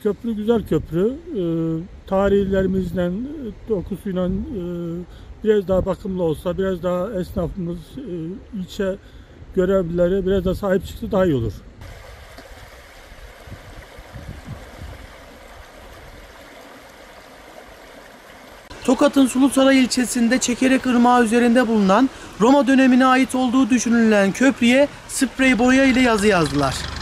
Köprü güzel köprü. Tarihlerimizden, dokusuyla biraz daha bakımlı olsa, biraz daha esnafımız, ilçe görevlileri biraz da sahip çıktı daha iyi olur. Tokat'ın Sulusaray ilçesinde Çekerek Irmağı üzerinde bulunan Roma dönemine ait olduğu düşünülen köprüye sprey boya ile yazı yazdılar.